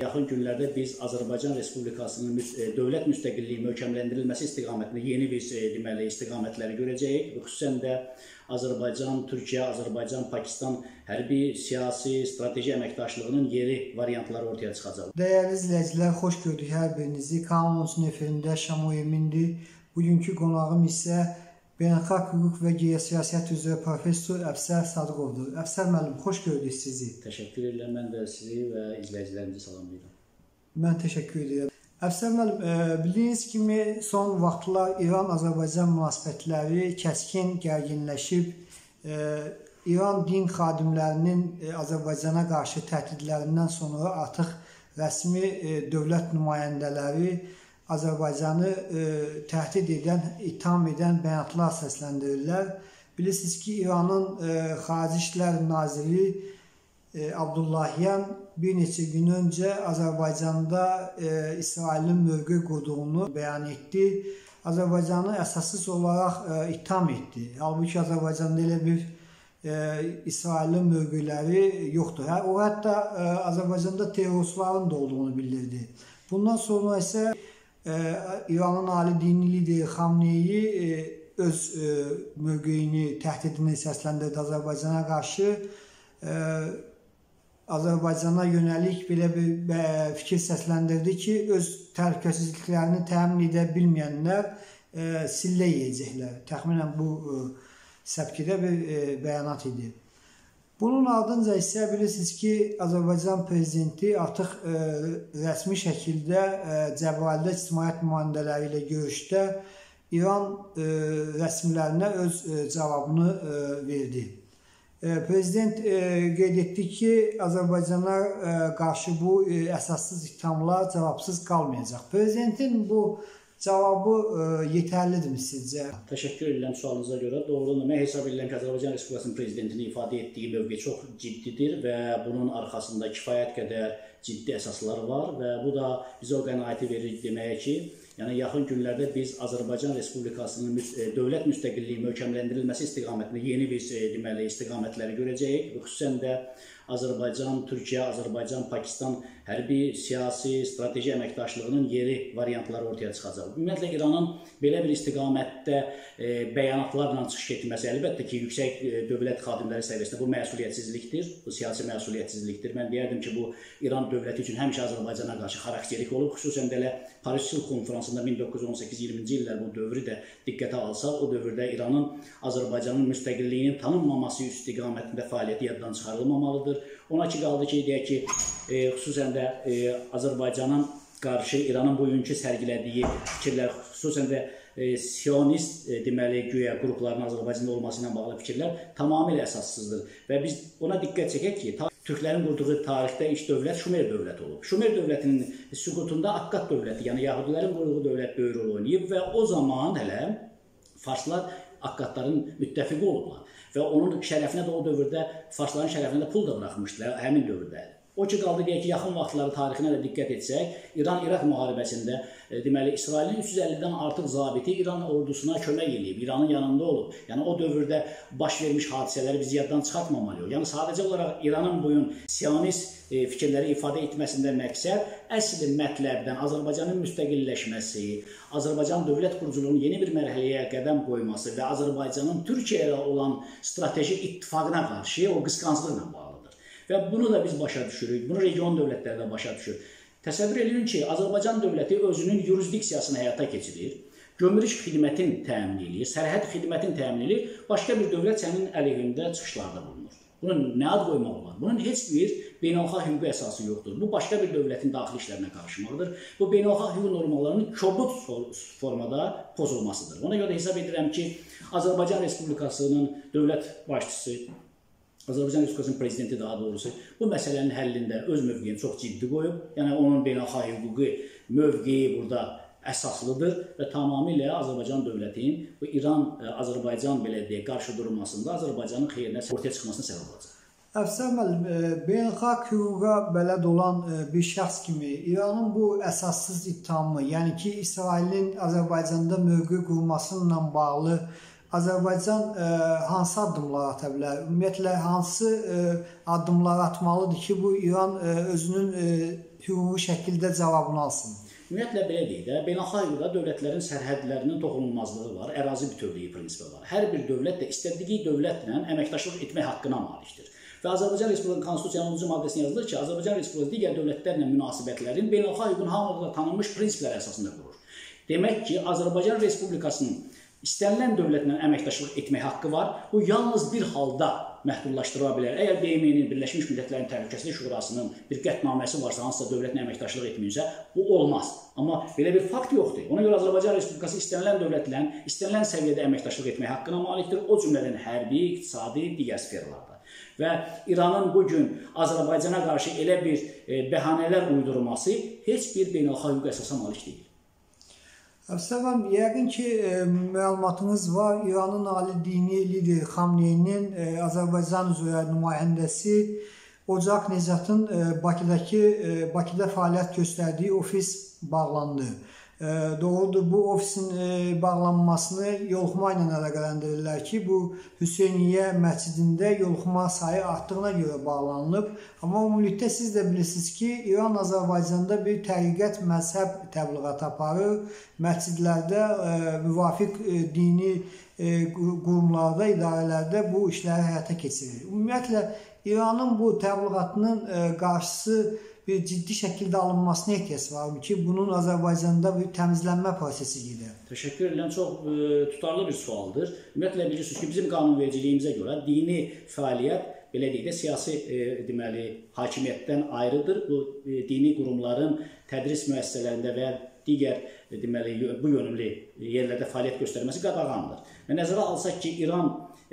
yaxın günlərdə biz Azərbaycan Respublikasının dövlət müstəqilliyinin möhkəmləndirilməsi istiqamətində yeni bir deməli istiqamətləri görəcəyik. Xüsusən də Azərbaycan, Türkiyə, Azərbaycan, Pakistan hərbi, siyasi, strateji əməkdaşlığının yeni variantları ortaya çıxacaq. Dəyərli izləyicilər, xoş gördük hər birinizi. Kanal 13-ün efirində Şamo Emindir. Bugünkü qonağım isə Beynəlxalq Hüquq və Geosiyasət üzrə professor Əfsər Sadıqovdur. Əfsər müəllim, xoş gördük sizi. Təşəkkür edirəm. Mən də sizi və izləyicilərimizi salamlayıram. Mən təşəkkür edirəm. Əfsər müəllim, bildiyiniz kimi son vaxtlar İran-Azərbaycan münasibətləri kəskin gərginləşib. İran din xadimlərinin Azərbaycana qarşı təhdidlərindən sonra artıq rəsmi dövlət nümayəndələri Azərbaycanı təhdid edən, itham edən bəyanatlar səsləndirirlər. Bilirsiniz ki, İranın Xarici İşlər Naziri Abdullahiyan bir neçə gün öncə Azərbaycanda İsrailin mövqe qurduğunu bəyan etdi. Azərbaycanı əsassız olaraq itham etdi. Halbuki Azərbaycanda elə bir İsrailin mövqeləri yoxdur. O, hətta Azərbaycanda terroristlərin də olduğunu bildirdi. Bundan sonra isə İranın ali dini lideri Xamneyi öz mövqeyini, təhdidini səsləndirdi Azərbaycana qarşı. Azərbaycana yönəlik belə bir fikir səsləndirdi ki, öz təhlükəsizliklərini təmin edə bilməyənlər sillə yeyəcəklər. Təxminən bu səpkidə bir bəyanat idi. Bunun ardınca isə bilirsiniz ki, Azərbaycan prezidenti artıq rəsmi şəkildə Cəbrayılda ictimaiyyət nümayəndələri ilə görüşdə İran rəsmilərinə öz cavabını verdi. Prezident qeyd etdi ki, Azərbaycana qarşı bu əsassız ithamlar cavabsız qalmayacaq. Prezidentin bu cavabı yetərlidirmi sizcə? Təşəkkür edirəm sualınıza görə. Doğrudan mən hesab edirəm ki, Azərbaycan Respublikasının prezidentinin ifadə etdiyi mövqe çox ciddidir və bunun arxasında kifayət qədər ciddi əsaslar var və bu da bizə o qənaəti verir deməyə ki, yəni yaxın günlərdə biz Azərbaycan Respublikasının dövlət müstəqilliyinin möhkəmləndirilməsi istiqamətində yeni bir deməli istiqamətləri görəcəyik. Xüsusən də Azərbaycan, Türkiyə, Azərbaycan, Pakistan hərbi, siyasi, strateji əməkdaşlığının yeni variantları ortaya çıxacaq. Ümumiyyətlə, İranın belə bir istiqamətdə bəyanatlarla çıxış etməsi, əlbəttə ki, yüksək dövlət xadimləri səviyyəsində bu məsuliyyətsizlikdir, bu siyasi məsuliyyətsizlikdir. Mən deyərdim ki, bu İran dövləti üçün həmişə Azərbaycana qarşı xarakterik olub. Xüsusən də elə Paris Sülh Konfransında 1918-20-ci illər bu dövrü də diqqətə alsaq, o dövrdə İranın Azərbaycanın müstəqilliyinin tanınmaması istiqamətində fəaliyyəti yaddan çıxarılmamalıdır. Ona ki, qaldı ki, deyək ki, xüsusən də Azərbaycanın qarşı İranın bugünkü sərgilədiyi fikirlər, xüsusən də Siyonist deməli güya qrupların Azərbaycanda olması ilə bağlı fikirlər tamamilə əsassızdır. Və biz ona diqqət çəkək ki, Türklərin qurduğu tarixdə ilk dövlət Şumer dövləti olub. Şumer dövlətinin süqutunda Akkad dövləti, yəni Yahudilərin qurduğu dövlət böyük rol oynayıb və o zaman hələ Farslar Akkadların müttəfiqi olublar. Və onun şərəfinə də o dövrdə, Farsların şərəfinə də pul da buraxmışdılar həmin dövrdə. O ki, qaldı deyək ki, yaxın vaxtları tarixinə də diqqət etsək, İran-İraq müharibəsində deməli, İsrailin 350-dən artıq zabiti İran ordusuna kömək edib, İranın yanında olub. Yəni, o dövrdə baş vermiş hadisələri biz yaddan çıxartmamalıyıq. Yəni, sadəcə olaraq İranın bugün siyonist fikirləri ifadə etməsində məqsəd əsl mətləbdən Azərbaycanın müstəqilləşməsi, Azərbaycan dövlət quruculuğunun yeni bir mərhələyə qədəm qoyması və Azərbaycanın Türkiyə ilə olan strateji ittifaqına qarşı o qısqanclıqla bağlıdır. Və bunu da biz başa düşürük, bunu region dövlətləri də başa düşür. Təsəvvür edin ki, Azərbaycan dövləti özünün yurisdiksiyasını həyata keçirir, gömrük xidmətini təmin edir, sərhəd xidmətini təmin edir, başqa bir dövlət sənin əleyhində çıxışlarda bulunur. Bunun nə ad qoymaq olar? Bunun heç bir beynəlxalq hüquqi əsası yoxdur. Bu, başqa bir dövlətin daxili işlərinə qarışmaqdır. Bu, beynəlxalq hüquq normalarının kobud formada pozulmasıdır. Ona görə hesab edirəm ki, Azərbaycan Respublikasının dövlət başçısı, Azərbaycan Respublikasının prezidenti daha doğrusu bu məsələnin həllində öz mövqeyini çox ciddi qoyub. Yəni, onun beynəlxalq hüquqi mövqeyi burada əsaslıdır və tamamilə Azərbaycan dövlətinin bu İran-Azərbaycan belə deyək, qarşı durmasında Azərbaycanın xeyrinə ortaya çıxmasına səbəb olacaq. Əfsər müəllim, beynəlxalq hüquqa bələd olan bir şəxs kimi İranın bu əsassız ittihamı, yəni ki, İsrailin Azərbaycanda mövqe qurması ilə bağlı Azərbaycan hansı addımlar ata bilər? Ümumiyyətlə, hansı addımlar atmalıdır ki, bu İran özünün hüquqi şəkildə cavabını alsın? Ümumiyyətlə belə deyək də, beynəlxalq hüquqda dövlətlərin sərhədlərinin toxunulmazlığı var, ərazi bütövlüyü prinsipi var. Hər bir dövlət də istədiyi dövlətlə əməkdaşlıq etmək haqqına malikdir. Və Azərbaycan Respublikasının Konstitusiyanın 10-cu maddəsində yazılır ki, Azərbaycan Respublikası digər dövlətlərlə münasibətlərin beynəlxalq hüququn hamılıqla tanınmış prinsiplər əsasında qurur. Demək ki, Azərbaycan Respublikasının istənilən dövlətlə əməkdaşlıq etmək haqqı var. Bu yalnız bir halda məhdudlaşdırıla bilər. Əgər BMT-nin, Birləşmiş Millətlərin Təhlükəsizlik Şurasının bir qətnaməsi varsa, hansısa dövlətlə əməkdaşlıq etməyəcəksə, bu olmaz. Amma belə bir fakt yoxdur. Ona görə Azərbaycan Respublikası istənilən dövlətlə istənilən səviyyədə əməkdaşlıq etmək haqqına malikdir. O cümlədən hərbi, iqtisadi, digər sferlarda. Və İranın bugün Azərbaycana qarşı elə bir bəhanələr uydurması heç bir beynəlxalq hüquq əsasa malik deyil. Əfsəvəm, yəqin ki, məlumatınız var, İranın ali dini lideri Xamneyinin Azərbaycan üzrə nümayəndəsi Ocaq Necatın Bakıda fəaliyyət göstərdiyi ofis bağlandı. Doğrudur, bu ofisin bağlanmasını yoluxma ilə əlaqələndirirlər ki, bu Hüseyniyyə məscidində yoluxma sayı artdığına görə bağlanılıb. Amma ümumilikdə siz də bilirsiniz ki, İran Azərbaycanda bir təriqət məzhəb təbliğatı aparır. Məscidlərdə, müvafiq dini qurumlarda, idarələrdə bu işləri həyata keçirir. Ümumiyyətlə, İranın bu təbliğatının qarşısı bir ciddi şəkildə alınmasına ehtiyac var ki, bunun Azərbaycanda bir təmizlənmə prosesi gedir. Təşəkkür edirəm. Çox tutarlı bir sualdır. Ümumiyyətlə bilirsiniz ki, bizim qanunvericiliyimizə görə dini fəaliyyət, belə deyək də, siyasi deməli, hakimiyyətdən ayrıdır. Bu dini qurumların tədris müəssisələrində və digər deməli, bu yönümlü yerlərdə fəaliyyət göstərməsi qadağandır. Və nəzərə alsaq ki, İran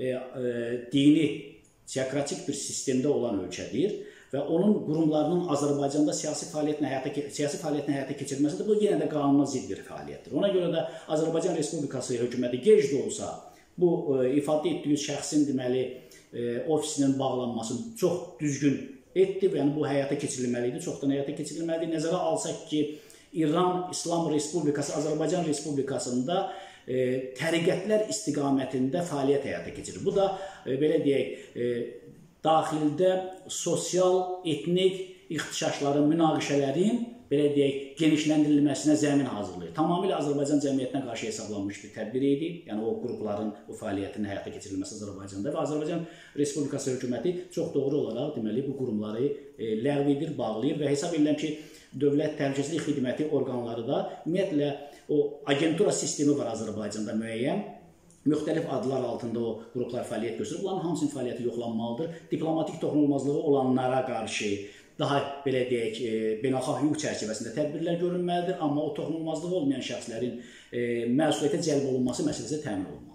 dini teokratik bir sistemdə olan ölkədir və onun qurumlarının Azərbaycanda siyasi fəaliyyətin həyata keçirilməsi də bu yenə də qanuna zidd bir fəaliyyətdir. Ona görə də Azərbaycan Respublikası hökuməti gec də olsa bu ifadə etdiyi şəxsin deməli ofisinin bağlanmasını çox düzgün etdi və yəni bu həyata keçirilməlidir, çoxdan həyata keçirilməlidir. Nəzərə alsaq ki, İran İslam Respublikası Azərbaycan Respublikasında təriqətlər istiqamətində fəaliyyət həyata keçirir. Bu da belə deyək, daxildə sosial, etnik ixtişaşların, münaqişələrin belə deyək, genişləndirilməsinə zəmin hazırlayır. Tamamilə Azərbaycan cəmiyyətinə qarşı hesablanmış bir tədbir idi. Yəni o qrupların bu fəaliyyətinin həyata keçirilməsi Azərbaycanda və Azərbaycan Respublikası hökuməti çox doğru olaraq deməli bu qurumları ləğv edir, bağlayır və hesab edirəm ki, Dövlət Təhlükəsizlik Xidməti orqanları da ümumiyyətlə o agentura sistemi var Azərbaycanda müəyyən. Müxtəlif adlar altında o qruplar fəaliyyət göstərir. Bunların hamısının fəaliyyəti yoxlanmalıdır. Diplomatik toxunulmazlığı olanlara qarşı daha belə deyək, beynəlxalq hüquq çərçivəsində tədbirlər görünməlidir. Amma o toxunulmazlığı olmayan şəxslərin məsuliyyətə cəlb olunması məsələsi təmin olunmalıdır.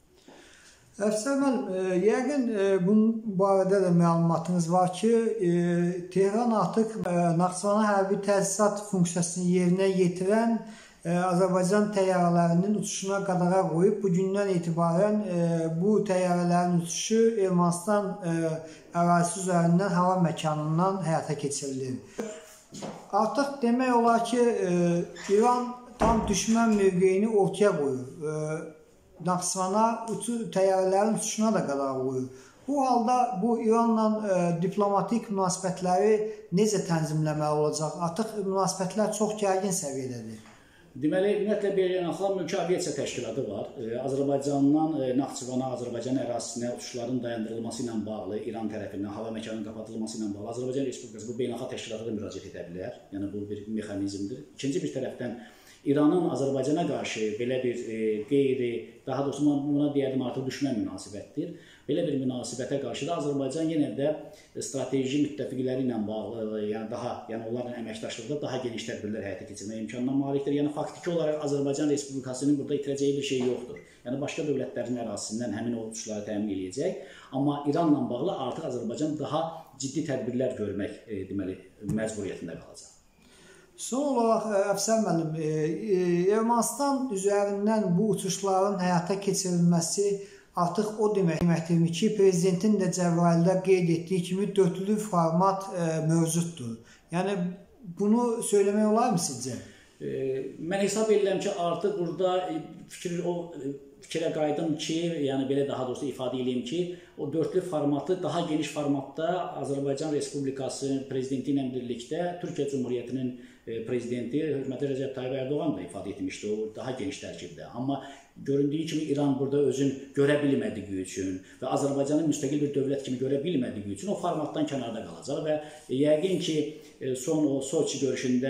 Əfsər müəllim, yəqin bunun barədə də məlumatınız var ki, Tehran artıq Naxçıvana hərbi təsisat funksiyasını yerinə yetirən Azərbaycan təyyarələrinin uçuşuna qadağa qoyub. Bu gündən etibarən bu təyyarələrin uçuşu Ermənistan ərazisi üzərindən hava məkanından həyata keçirilir. Artıq demək olar ki, İran tam düşmən mövqeyini ortaya qoyur. Naxçıvana təyyarələrin uçuşuna da qadağa qoyur. Bu halda bu İranla diplomatik münasibətləri necə tənzimləməli olacaq? Artıq münasibətlər çox gərgin səviyyədədir. Deməli, ümumiyyətlə beynəlxalq mülki aviasiya təşkilatı var. Azərbaycandan Naxçıvana, Azərbaycan ərazisinə uçuşların dayandırılması ilə bağlı, İran tərəfindən hava məkanının qapatılması ilə bağlı Azərbaycan Respublikası bu beynəlxalq təşkilata da müraciət edə bilər. Yəni bu bir mexanizmdir. İkinci bir tərəfdən İranın Azərbaycana qarşı belə bir qeyri, daha doğrusu buna deyərdim artıq düşmən münasibətdir. Belə bir münasibətə qarşı da Azərbaycan yenə də strateji müttəfiqləri ilə bağlı, yəni onlarla əməkdaşlıqda daha geniş tədbirlər həyata keçirmək imkanına malikdir. Yəni faktiki olaraq Azərbaycan Respublikasının burada itirəcəyi bir şey yoxdur. Yəni başqa dövlətlərin ərazisindən həmin o uçuşları təmin edəcək. Amma İranla bağlı artıq Azərbaycan daha ciddi tədbirlər görmək deməli məcburiyyətində qalacaq. Son olaraq Əfsər müəllim, Ermənistan üzərindən bu uçuşların həyata keçirilməsi artıq o deməkdir ki, prezidentin də cədvəldə qeyd etdiyi kimi dörtlü format mövcuddur. Yəni bunu söyləmək olar mı sizcə? Mən hesab edirəm ki, artıq burada fikrə qayıdım ki, yəni belə daha doğrusu ifadə edeyim ki, o dörtlü formatı daha geniş formatda Azərbaycan Respublikası prezidenti ilə birlikdə Türkiyə Cumhuriyyətinin prezidenti Hörmətli Rəcəb Tayyib Ərdoğan da ifadə etmişdi, o daha geniş tərkibdə. Amma göründüyü kimi İran burada özün görə bilmədiyi üçün və Azərbaycanın müstəqil bir dövlət kimi görə bilmədiyi üçün o formatdan kənarda qalacaq və yəqin ki, son o Soçi görüşündə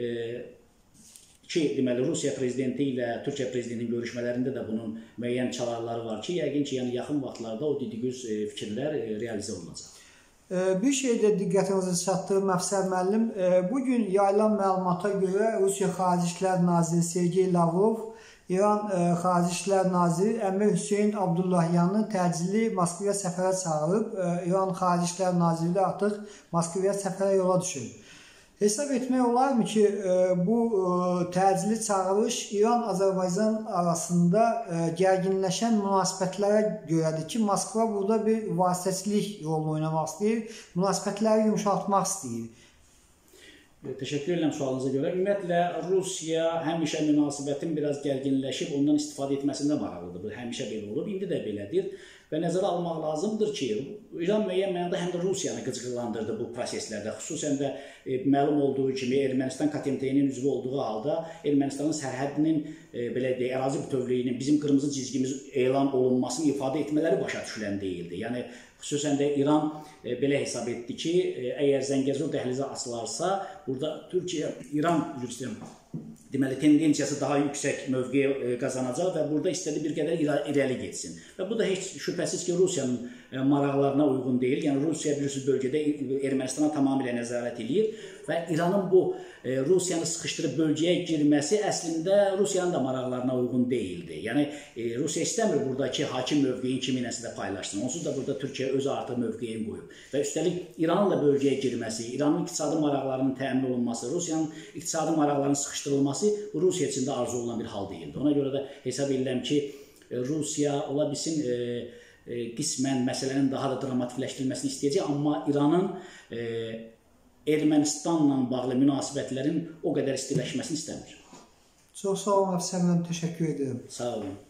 ki, deməli, Rusiya prezidenti ilə Türkiyə prezidentinin görüşmələrində də bunun müəyyən çalarları var ki, yəqin ki, yəni yaxın vaxtlarda o dediyiniz fikirlər realizə olunacaq. Bir şey də diqqətinizə çatdırım, Əfsər müəllim. Bugün yayılan məlumata görə Rusiya Xarici İşlər Naziri Sergey Lavrov, İran Xarici İşlər Naziri Əmir Hüseyn Abdullahyanı təcili Moskvaya səfərə çağırıb. İran Xarici İşlər Naziri də artıq Moskvaya səfərə yola düşür. Hesab etmək olarmı ki, bu təcili çağırış İran-Azərbaycan arasında gərginləşən münasibətlərə görədir ki, Moskva burada bir vasitəçilik rolu oynamaq istəyir, münasibətləri yumşaltmaq istəyir. Təşəkkür edirəm sualınıza görə. Ümumiyyətlə, Rusiya həmişə münasibətin biraz gərginləşib, ondan istifadə etməsində maraqlıdır. Bu həmişə belə olub, indi də belədir. Və nəzərə almaq lazımdır ki, İran müəyyən mənada həm də Rusiyanı qıcıqlandırdı bu proseslərdə. Xüsusən də məlum olduğu kimi Ermənistan KMTT-nin üzvü olduğu halda Ermənistanın sərhədinin, belə deyək, ərazi bütövlüyünün, bizim qırmızı cizgimiz elan olunmasını ifadə etmələri başa düşülən deyildi. Yəni, xüsusən də İran belə hesab etdi ki, əgər Zəngəzur dəhlizi açılarsa, burada Türkiyə-İran deməli, tendensiyası daha yüksək mövqe qazanacaq və burada istədiyi bir qədər irəli getsin. Və bu da heç şübhəsiz ki, Rusiyanın maraqlarına uyğun deyil. Yəni, Rusiya bilirsiniz bölgədə Ermənistana tamamilə nəzarət edir və İranın bu Rusiyanı sıxışdırıb bölgəyə girməsi əslində Rusiyanın da maraqlarına uyğun deyildi. Yəni, Rusiya istəmir buradakı hakim mövqeyin kiminəsə də paylaşsın. Onsuz da burada Türkiyə öz artıq mövqeyini qoyub. Və üstəlik İranın da bölgəyə girməsi, İranın iqtisadi maraqlarının təmin olunması, Rusiyanın iqtisadi maraqlarının sıxışdırılması bu Rusiya üçün də arzu olunan bir hal deyildi. Ona görə də hesab edirəm ki, Rusiya ola bilsin qismən məsələnin daha da dramatikləşdirilməsini istəyəcək, amma İranın Ermənistanla bağlı münasibətlərin o qədər istiləşməsini istəmir. Çox sağ olun, Əfsər müəllim, təşəkkür edirəm. Sağ olun.